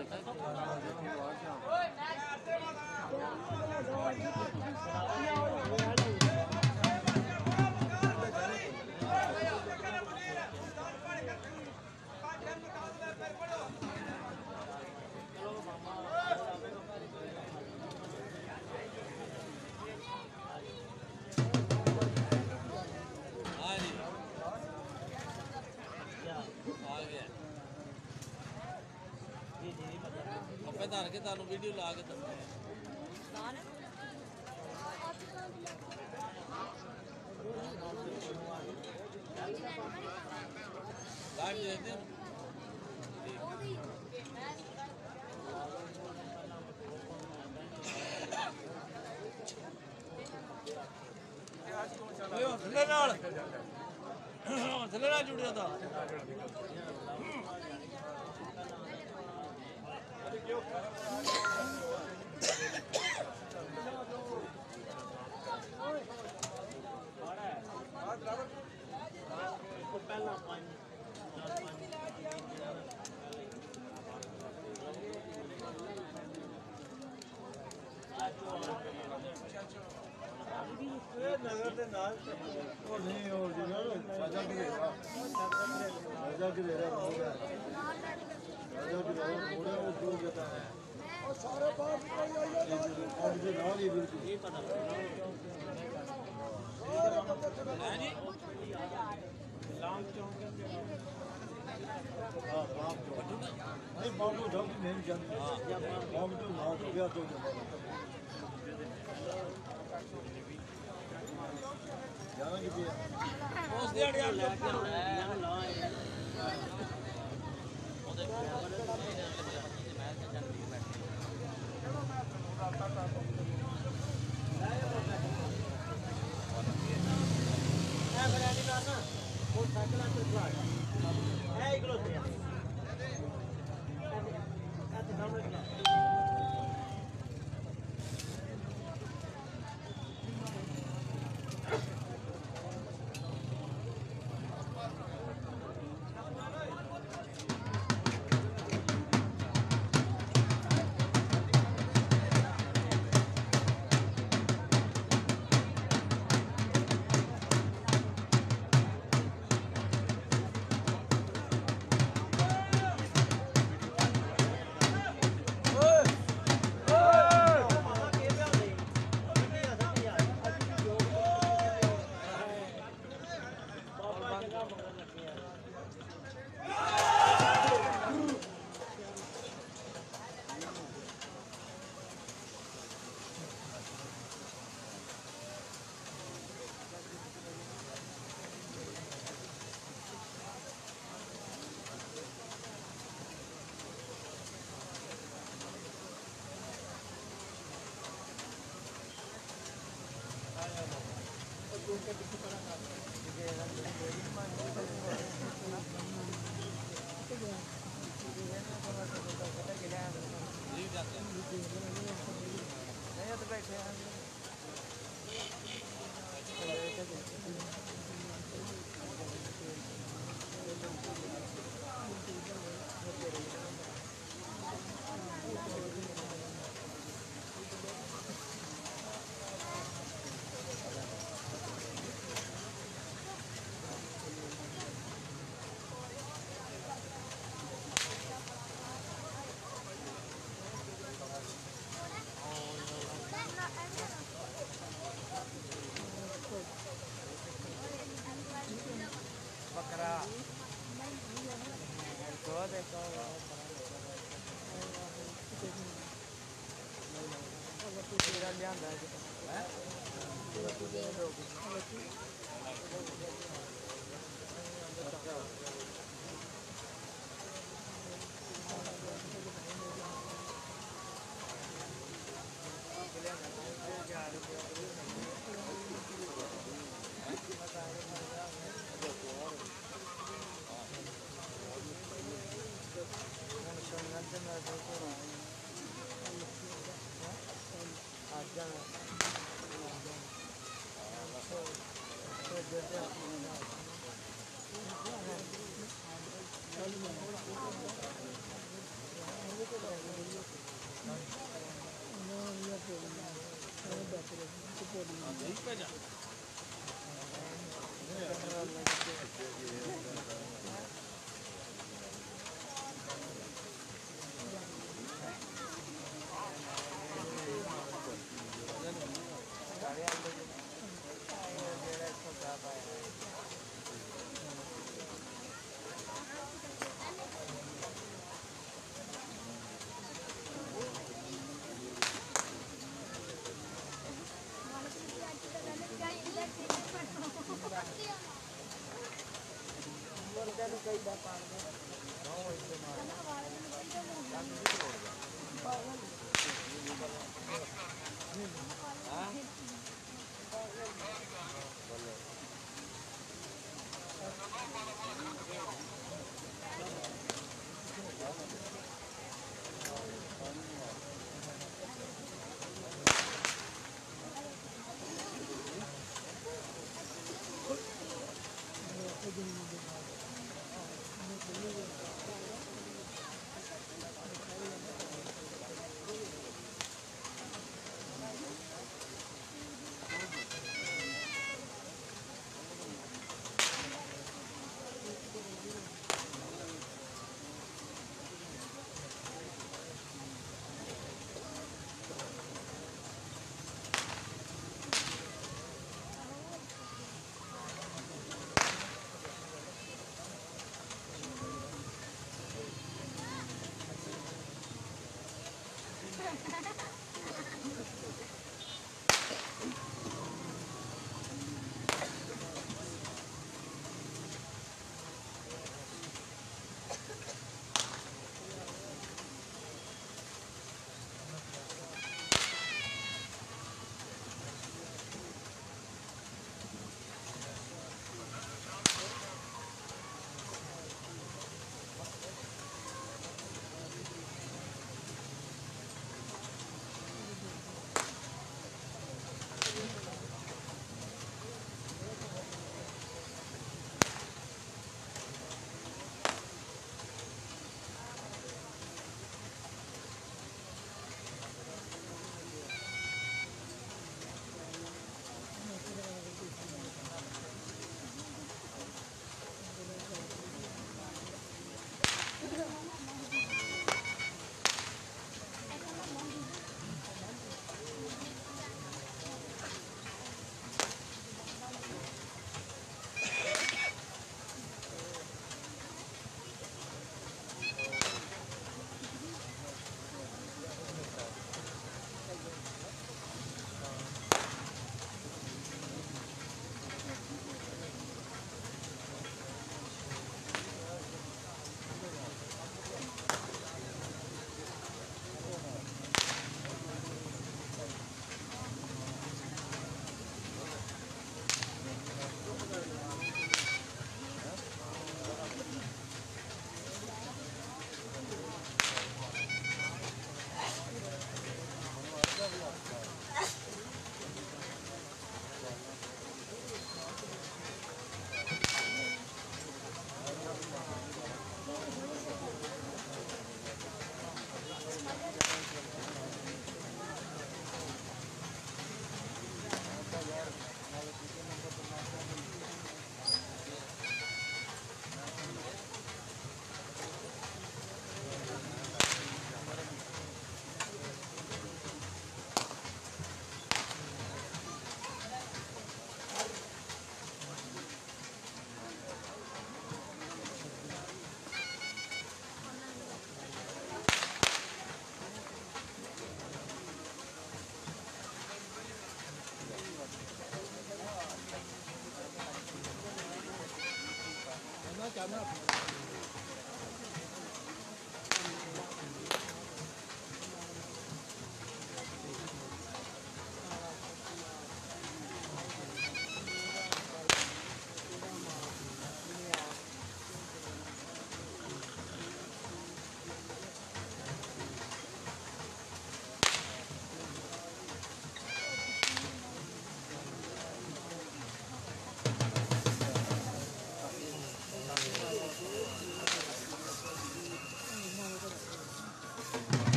ਧਰ ਕੇ ਤੁਹਾਨੂੰ ਵੀਡੀਓ ਲਾ ਕੇ ਦਿੰਦੇ ਲਾਈਵ ਦੇ ਦਿੰਦੇ ਓਏ ਹੌਸਲੇ ਨਾਲ ਜੁੜਿਆ ਤਾਂ नगर के नाल नहीं और राजा की राजा की राजा की पूरा वो दूर जाता है और सारे बाहर और जो नाल ही बिल्कुल ये पता है जी लांग चौक हां बाप चौक नहीं बाप को जब नहीं जानते बाप तो नाल गया तो जाना किसी ਉਸ ਦਿਹਾੜੇ ਆ ਲੈ ਕੇ ਆਉਣਾ ਉਹਦੇ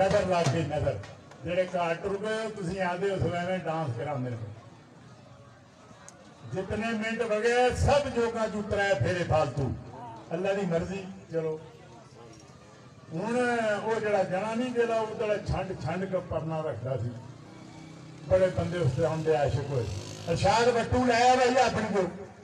ਨਜ਼ਰ ਲੱਗ ਗਈ ਨਜ਼ਰ ਜਿਹੜੇ ਘਰ ਟੁਰ ਗਏ ਤੁਸੀਂ ਆਦੇ ਉਸ ਐਵੇਂ ਡਾਂਸ ਕਰਾਉਂਦੇ ਨੇ जितने मिनट वगे सब जोगा चू त्रै फेरे फालतू अल्लाह की मर्जी चलो हूँ वो जरा जना नहीं जेड़ा वो छंड छंड के परना रखता सी बड़े बंदे उससे आते आशिक होए अरशाद बट्टू लाया भाई अपनी को